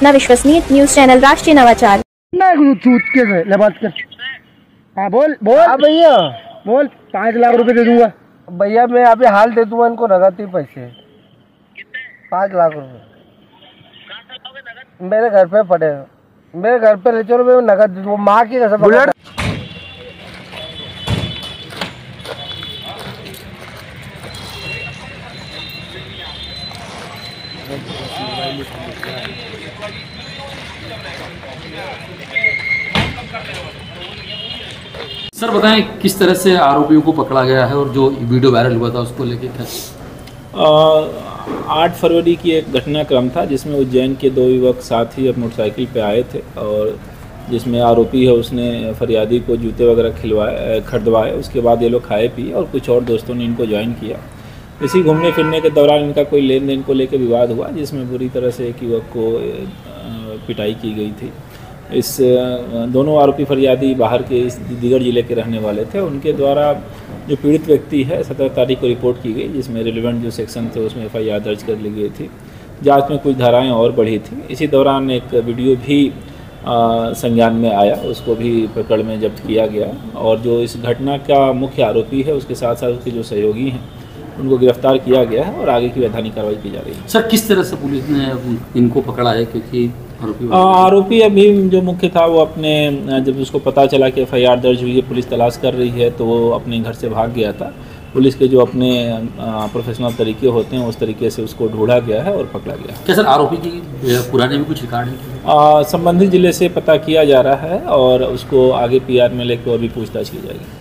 अपना विश्वसनीय news channel राष्ट्रीय नवाचार। ले बात कर। हाँ बोल बोल। हाँ भैया बोल। 5 लाख रुपए दे दूंगा भैया। मैं अभी हाल दे दूंगा इनको नगद ही पैसे। 5 लाख रुपए मेरे घर पे पड़े, मेरे घर पे ले चलो, मैं नगद वो माँ की कसम। बुलेट सर बताएं किस तरह से आरोपियों को पकड़ा गया है और जो वीडियो वायरल हुआ था उसको लेके क्या? 8 फरवरी की एक घटनाक्रम था जिसमें उज्जैन के 2 युवक साथ ही मोटरसाइकिल पे आए थे और जिसमें आरोपी है उसने फरियादी को जूते वगैरह खरीदवाए। उसके बाद ये लोग खाए पिए और कुछ और दोस्तों ने इनको ज्वाइन किया। इसी घूमने फिरने के दौरान इनका कोई लेन देन को लेकर विवाद हुआ जिसमें बुरी तरह से एक युवक को पिटाई की गई थी। इस दोनों आरोपी फरियादी बाहर के इस दीगर जिले के रहने वाले थे। उनके द्वारा जो पीड़ित व्यक्ति है 17 तारीख को रिपोर्ट की गई जिसमें रिलेवेंट जो सेक्शन थे उसमें FIR दर्ज कर ली गई थी। जांच में कुछ धाराएं और बढ़ी थी। इसी दौरान एक वीडियो भी संज्ञान में आया, उसको भी पकड़ में जब्त किया गया और जो इस घटना का मुख्य आरोपी है उसके साथ साथ उसके जो सहयोगी हैं उनको गिरफ्तार किया गया है और आगे की वैधानिक कार्रवाई की जा रही है। सर किस तरह से पुलिस ने इनको पकड़ा है? क्योंकि आरोपी अभी जो मुख्य था वो अपने जब उसको पता चला कि FIR दर्ज हुई है, पुलिस तलाश कर रही है, तो वो अपने घर से भाग गया था। पुलिस के जो अपने प्रोफेशनल तरीके होते हैं उस तरीके से उसको ढूंढा गया है और पकड़ा गया है। क्या सर आरोपी की पुराने भी कुछ रिकॉर्ड है? संबंधित जिले से पता किया जा रहा है और उसको आगे PR में लेकर और भी पूछताछ की जाएगी।